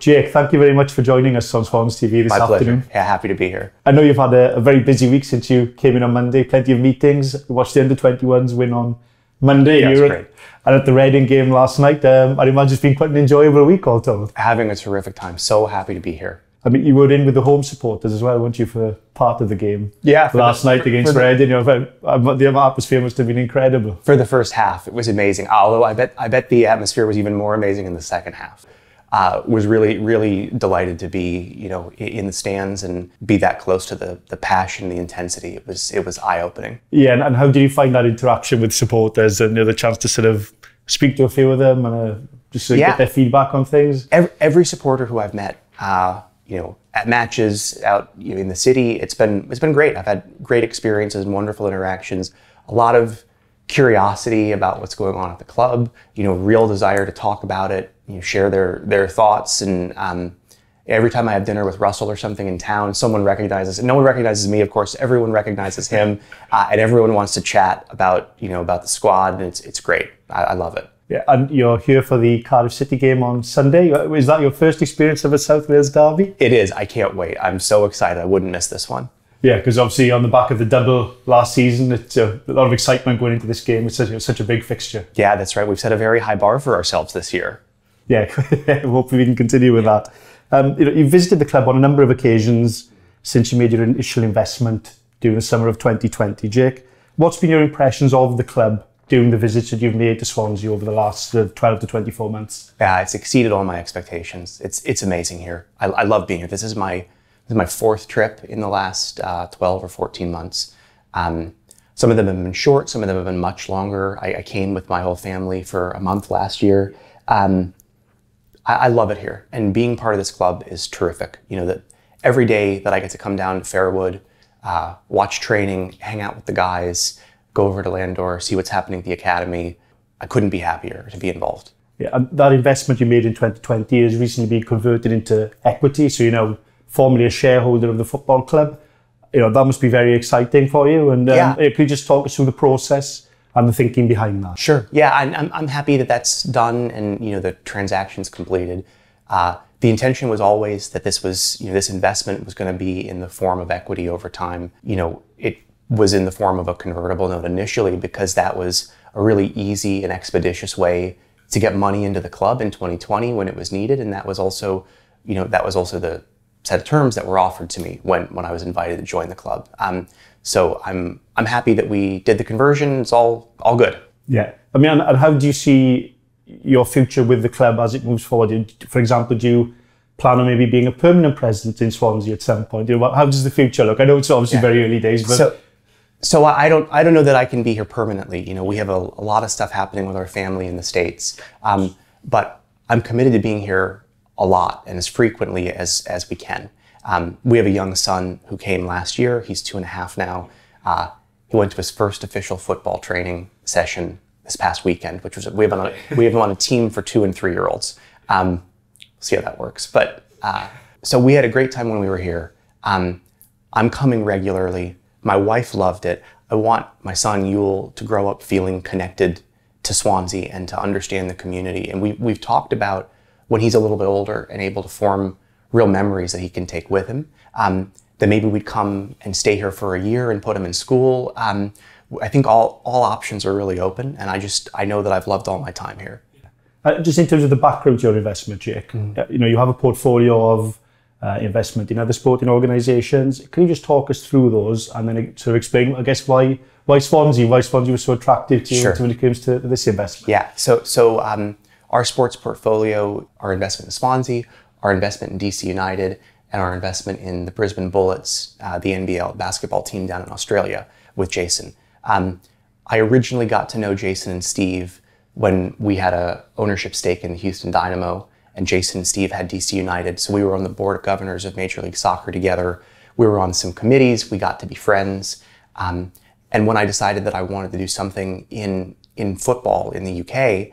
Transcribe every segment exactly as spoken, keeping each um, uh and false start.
Jake, thank you very much for joining us on SwansTV this My afternoon. pleasure. Yeah, happy to be here. I know you've had a, a very busy week since you came in on Monday, plenty of meetings. We watched the under twenty-ones win on Monday. Yeah, you were great. And at the Reading game last night, um, I imagine it's been quite an enjoyable week all told. Having a terrific time. So happy to be here. I mean, you were in with the home supporters as well, weren't you, for part of the game? Yeah. Last the, night for, against for Reading, you know, the atmosphere must have been incredible. For the first half, it was amazing. Although I bet I bet the atmosphere was even more amazing in the second half. Uh, was really, really delighted to be, you know, in the stands and be that close to the the passion, the intensity. It was it was eye-opening. Yeah, and, and how did you find that interaction with supporters and you know, the chance to sort of speak to a few of them and uh, just sort of yeah. get their feedback on things? Every, every supporter who I've met, uh, you know, at matches out you know, in the city, it's been it's been great. I've had great experiences and wonderful interactions. A lot of curiosity about what's going on at the club. You know, real desire to talk about it. You know, share their their thoughts. And um, every time I have dinner with Russell or something in town, someone recognizes. No one recognizes me, of course. Everyone recognizes him, uh, and everyone wants to chat about you know about the squad. And it's it's great. I, I love it. Yeah, and you're here for the Cardiff City game on Sunday. Is that your first experience of a South Wales derby? It is. I can't wait. I'm so excited. I wouldn't miss this one. Yeah, because obviously on the back of the double last season, it's a, a lot of excitement going into this game. It's such, it's such a big fixture. Yeah, that's right. We've set a very high bar for ourselves this year. Yeah, hopefully we can continue with that. Um, you know, you've visited the club on a number of occasions since you made your initial investment during the summer of twenty twenty. Jake, what's been your impressions of the club during the visits that you've made to Swansea over the last uh, twelve to twenty-four months? Yeah, it's exceeded all my expectations. It's it's amazing here. I, I love being here. This is my this is my fourth trip in the last uh, twelve or fourteen months. Um, some of them have been short. Some of them have been much longer. I, I came with my whole family for a month last year. Um, I, I love it here, and being part of this club is terrific. You know that every day that I get to come down to Fairwood, uh, watch training, hang out with the guys, go over to Landor, see what's happening at the academy. I couldn't be happier to be involved. Yeah, and that investment you made in twenty twenty has recently been converted into equity. So you're now formally a shareholder of the football club. You know, that must be very exciting for you. And um, yeah. Could you just talk us through the process and the thinking behind that? Sure. Yeah, I'm, I'm happy that that's done and, you know, the transaction's completed. Uh, the intention was always that this was, you know, this investment was going to be in the form of equity over time. You know, it was in the form of a convertible note initially because that was a really easy and expeditious way to get money into the club in twenty twenty when it was needed. And that was also, you know, that was also the set of terms that were offered to me when, when I was invited to join the club. Um, so I'm I'm happy that we did the conversion. It's all all good. Yeah. I mean, and, and how do you see your future with the club as it moves forward? For example, do you plan on maybe being a permanent president in Swansea at some point? You know, how does the future look? I know it's obviously yeah. very early days, but so, so I don't I don't know that I can be here permanently. You know, we have a, a lot of stuff happening with our family in the States, um, but I'm committed to being here a lot and as frequently as as we can. Um, we have a young son who came last year. He's two and a half now. Uh, he went to his first official football training session this past weekend, which was we have him on a, we have him on a team for two and three year olds. Um, see how that works. But uh, so we had a great time when we were here. Um, I'm coming regularly. My wife loved it. I want my son Yul to grow up feeling connected to Swansea and to understand the community. And we we've talked about when he's a little bit older and able to form real memories that he can take with him, um, then maybe we'd come and stay here for a year and put him in school. Um, I think all all options are really open, and I just I know that I've loved all my time here. Uh, just in terms of the background to your investment, Jake, mm. uh, you know, you have a portfolio of uh, investment in other sporting organisations. Can you just talk us through those and then sort of explain, I guess, why why Swansea, why Swansea was so attractive to you sure. when it comes to this investment? Yeah, so so um, our sports portfolio, our investment in Swansea, our investment in D C United, and our investment in the Brisbane Bullets, uh, the N B L basketball team down in Australia with Jason. Um, I originally got to know Jason and Steve when we had a ownership stake in the Houston Dynamo, and Jason and Steve had D C United. So we were on the board of governors of Major League Soccer together. We were on some committees. We got to be friends. Um, and when I decided that I wanted to do something in in football in the U K,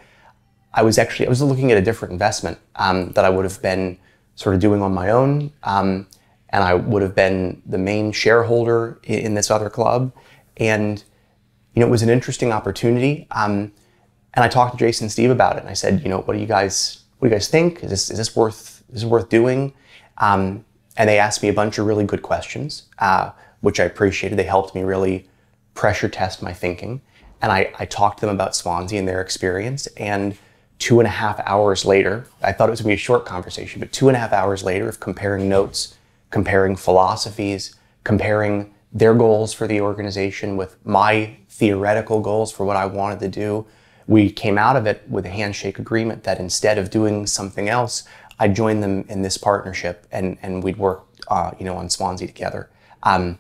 I was actually I was looking at a different investment um, that I would have been sort of doing on my own, um, and I would have been the main shareholder in, in this other club. And you know, it was an interesting opportunity. Um, and I talked to Jason and Steve about it, and I said, you know, what do you guys what do you guys think? Is this is this worth this is worth doing. Um, and they asked me a bunch of really good questions, uh, which I appreciated. They helped me really pressure test my thinking. And I, I talked to them about Swansea and their experience. And two and a half hours later, I thought it was gonna be a short conversation, but two and a half hours later of comparing notes, comparing philosophies, comparing their goals for the organization with my theoretical goals for what I wanted to do, we came out of it with a handshake agreement that instead of doing something else, I'd join them in this partnership and, and we'd work uh, you know, on Swansea together. Um,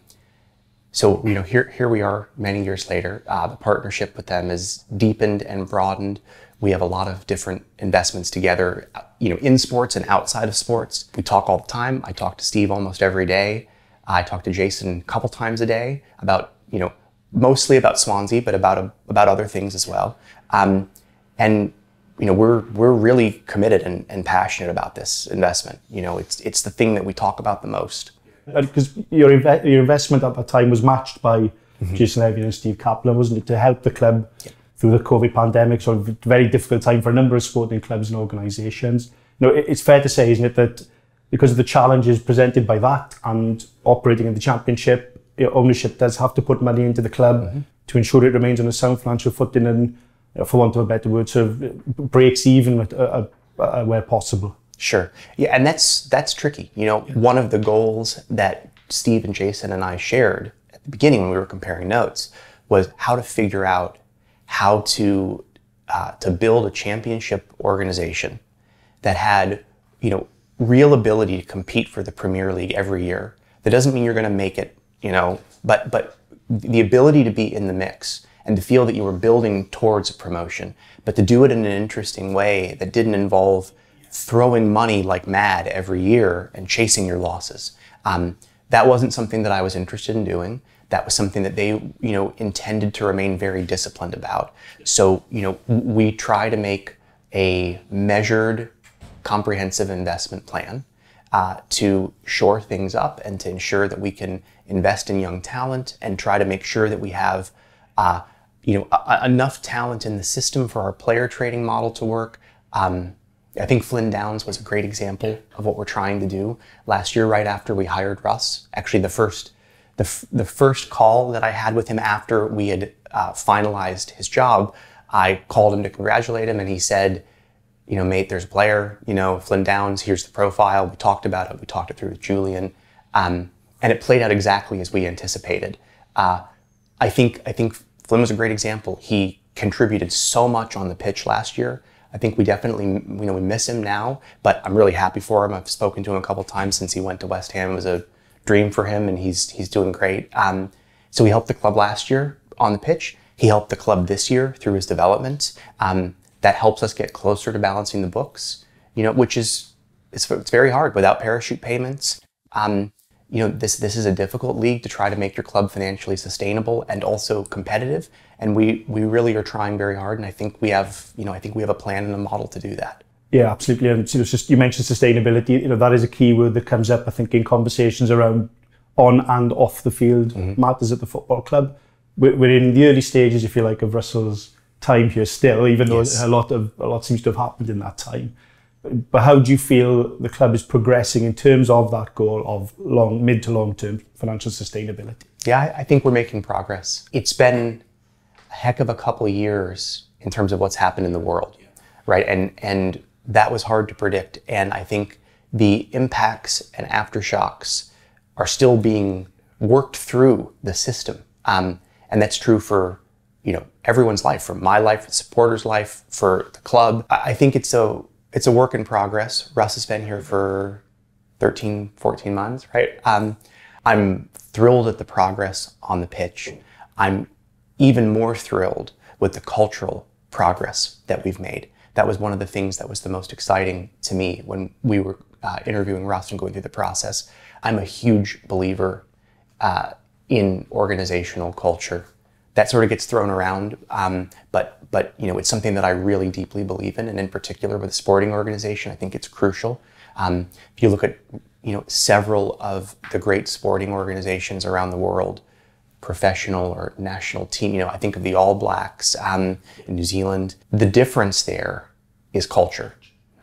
so you know, here, here we are many years later. Uh, the partnership with them is deepened and broadened. We have a lot of different investments together, you know, in sports and outside of sports. We talk all the time. I talk to Steve almost every day. I talk to Jason a couple times a day about, you know, mostly about Swansea, but about a, about other things as well. Um, and you know, we're we're really committed and, and passionate about this investment. You know, it's it's the thing that we talk about the most. Because your inve your investment at that time was matched by mm-hmm. Jason Levy and Steve Kaplan, wasn't it, to help the club yeah. through the COVID pandemic, sort of a very difficult time for a number of sporting clubs and organisations. You know, it, it's fair to say, isn't it, that because of the challenges presented by that and operating in the Championship, you know, ownership does have to put money into the club mm-hmm. to ensure it remains on a sound financial footing and, you know, for want of a better word, sort of breaks even at, uh, uh, where possible. Sure. Yeah, and that's that's tricky. You know, yeah. one of the goals that Steve and Jason and I shared at the beginning when we were comparing notes was how to figure out how to uh, to build a championship organization that had, you know, real ability to compete for the Premier League every year. That doesn't mean you're going to make it, you know, but but the ability to be in the mix and to feel that you were building towards a promotion, but to do it in an interesting way that didn't involve throwing money like mad every year and chasing your losses. Um, that wasn't something that I was interested in doing. That was something that they, you know, intended to remain very disciplined about. So, you know, we try to make a measured, comprehensive investment plan uh, to shore things up and to ensure that we can invest in young talent and try to make sure that we have, uh, you know, a- enough talent in the system for our player trading model to work. Um, I think Flynn Downs was a great example of what we're trying to do. Last year, right after we hired Russ, actually the first the, f- the first call that I had with him after we had uh, finalized his job, I called him to congratulate him and he said, you know, mate, there's a player, you know, Flynn Downs, here's the profile. We talked about it. We talked it through with Julian. Um, and it played out exactly as we anticipated. Uh, I think I think Flynn was a great example. He contributed so much on the pitch last year. I think we definitely, you know, we miss him now, but I'm really happy for him. I've spoken to him a couple times since he went to West Ham. It was a dream for him and he's he's doing great. Um, so he helped the club last year on the pitch. He helped the club this year through his development. Um, that helps us get closer to balancing the books, you know, which is, it's, it's very hard without parachute payments. Um, you know, this this is a difficult league to try to make your club financially sustainable and also competitive. And we we really are trying very hard. And I think we have, you know, I think we have a plan and a model to do that. Yeah, absolutely. And it's just, you mentioned sustainability. You know, that is a key word that comes up, I think, in conversations around on and off the field mm-hmm. matters at the football club. We're, we're in the early stages, if you like, of Russell's time here still, even though yes. a lot of a lot seems to have happened in that time. But how do you feel the club is progressing in terms of that goal of long, mid to long term financial sustainability? Yeah, I, I think we're making progress. It's been a heck of a couple of years in terms of what's happened in the world, right? And and that was hard to predict. And I think the impacts and aftershocks are still being worked through the system. Um, and that's true for, you know, everyone's life, from my life, the supporters' life, for the club. I think it's a it's a work in progress. Russ has been here for thirteen, fourteen months, right? Um, I'm thrilled at the progress on the pitch. I'm even more thrilled with the cultural progress that we've made. That was one of the things that was the most exciting to me when we were uh, interviewing Russ and going through the process. I'm a huge believer uh, in organizational culture. That sort of gets thrown around, um, but but you know, it's something that I really deeply believe in, and in particular with a sporting organization, I think it's crucial. Um, if you look at, you know, several of the great sporting organizations around the world, professional or national team, you know, I think of the All Blacks um, in New Zealand. The difference there is culture.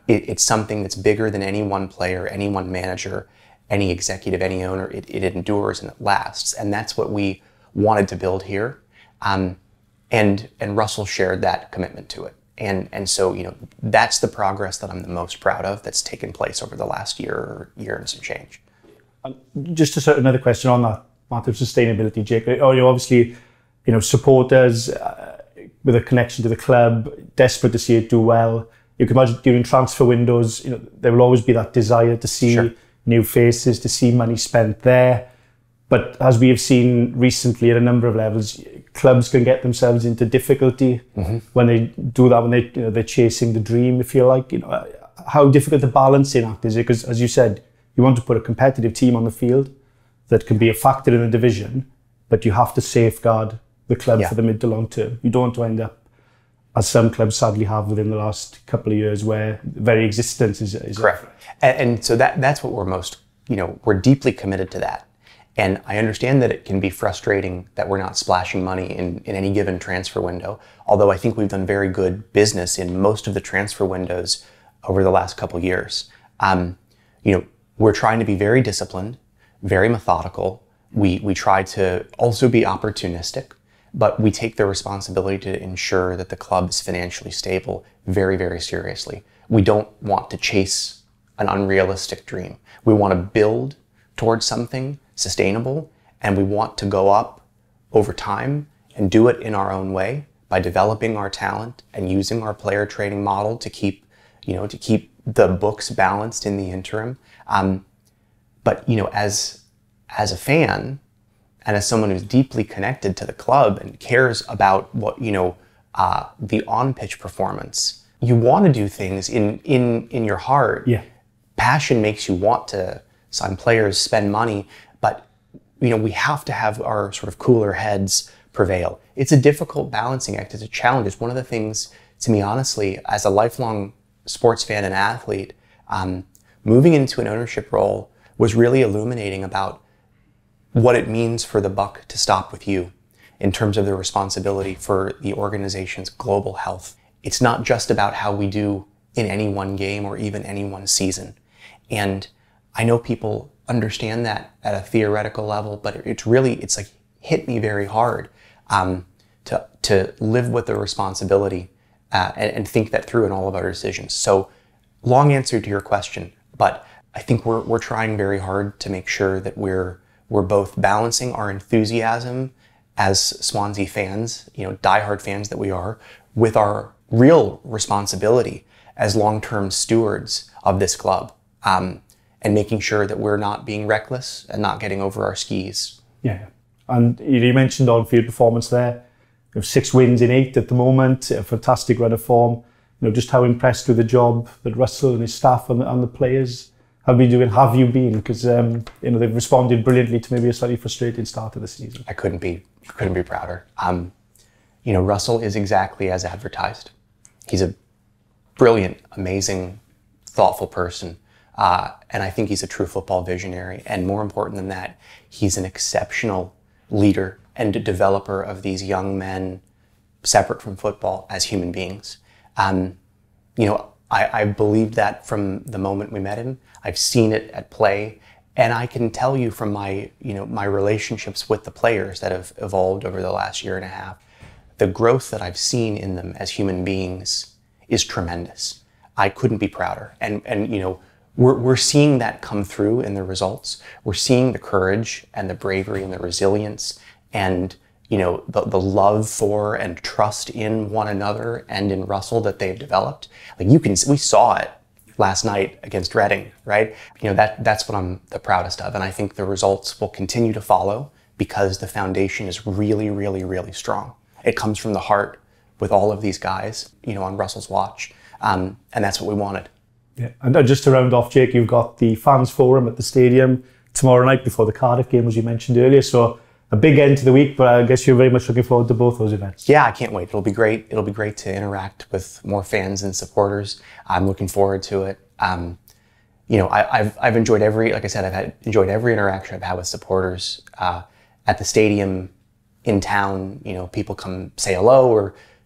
it, it's something that's bigger than any one player, any one manager, any executive, any owner. It, it endures and it lasts. And that's what we wanted to build here. Um, and, and Russell shared that commitment to it. And, and so, you know, that's the progress that I'm the most proud of that's taken place over the last year or year and some change. Um, just to sort of another question on that matter of sustainability, Jake. Oh, you obviously, you know, supporters uh, with a connection to the club, desperate to see it do well. You can imagine during transfer windows, you know, there will always be that desire to see Sure. new faces, to see money spent there. But as we have seen recently at a number of levels, clubs can get themselves into difficulty mm-hmm. when they do that, when they, you know, they're chasing the dream, if you like. You know, how difficult the balancing act is it? Because as you said, you want to put a competitive team on the field that can be a factor in the division, but you have to safeguard the club yeah. for the mid to long term. You don't want to end up, as some clubs sadly have within the last couple of years, where the very existence is, is correct. And, and so that that's what we're most, you know, we're deeply committed to that. And I understand that it can be frustrating that we're not splashing money in, in any given transfer window, although I think we've done very good business in most of the transfer windows over the last couple of years. Um, you know, we're trying to be very disciplined, very methodical. We, we try to also be opportunistic, but we take the responsibility to ensure that the club is financially stable very, very seriously. We don't want to chase an unrealistic dream. We want to build towards something sustainable, and we want to go up over time and do it in our own way by developing our talent and using our player trading model to keep, you know, to keep the books balanced in the interim. Um, but you know, as as a fan and as someone who's deeply connected to the club and cares about what you know uh, the on-pitch performance, you want to do things in in in your heart. Yeah, passion makes you want to sign players, spend money. But you know, we have to have our sort of cooler heads prevail. It's a difficult balancing act. It's a challenge. It's one of the things, to me, honestly, as a lifelong sports fan and athlete, um, moving into an ownership role was really illuminating about what it means for the buck to stop with you in terms of the responsibility for the organization's global health. It's not just about how we do in any one game or even any one season. And I know people understand that at a theoretical level, but it's really, it's like hit me very hard um, to, to live with the responsibility uh, and, and think that through in all of our decisions. So long answer to your question, but I think we're, we're trying very hard to make sure that we're, we're both balancing our enthusiasm as Swansea fans, you know, diehard fans that we are, with our real responsibility as long-term stewards of this club. Um, and making sure that we're not being reckless and not getting over our skis. Yeah, and you mentioned on-field performance there. You have six wins in eight at the moment, a fantastic run of form. You know, just how impressed with the job that Russell and his staff and the, and the players have been doing. Have you been? Because um, you know, they've responded brilliantly to maybe a slightly frustrating start of the season. I couldn't be, couldn't be prouder. Um, you know, Russell is exactly as advertised. He's a brilliant, amazing, thoughtful person. Uh, and I think he's a true football visionary. And more important than that, he's an exceptional leader and a developer of these young men separate from football as human beings. Um, you know, I, I believed that from the moment we met him. I've seen it at play. And I can tell you from my, you know, my relationships with the players that have evolved over the last year and a half, the growth that I've seen in them as human beings is tremendous. I couldn't be prouder. And, and you know, We're, we're seeing that come through in the results. We're seeing the courage and the bravery and the resilience and, you know, the, the love for and trust in one another and in Russell that they've developed. Like you can, we saw it last night against Reading, right? You know, that that's what I'm the proudest of. And I think the results will continue to follow because the foundation is really, really, really strong. It comes from the heart with all of these guys, you know, on Russell's watch. Um, and that's what we wanted. Yeah. And just to round off, Jake, you've got the fans forum at the stadium tomorrow night before the Cardiff game, as you mentioned earlier. So a big end to the week, but I guess you're very much looking forward to both those events. Yeah, I can't wait. It'll be great. It'll be great to interact with more fans and supporters. I'm looking forward to it. Um, you know, I, I've I've enjoyed every, like I said, I've had enjoyed every interaction I've had with supporters uh, at the stadium, in town. You know, people come say hello or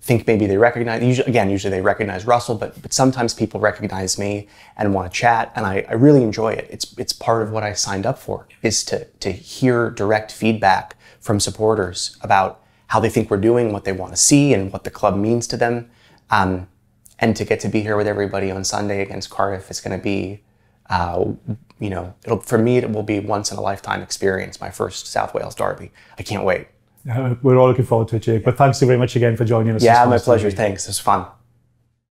think maybe they recognize, usually, again, usually they recognize Russell, but but sometimes people recognize me and want to chat, and I, I really enjoy it. It's it's part of what I signed up for, is to to hear direct feedback from supporters about how they think we're doing, what they want to see, and what the club means to them. Um, and to get to be here with everybody on Sunday against Cardiff is going to be, uh, you know, it'll for me it will be once in a lifetime experience. My first South Wales derby. I can't wait. Uh, we're all looking forward to it, Jake. But thanks so very much again for joining us. Yeah, my pleasure. Thanks. It was fun.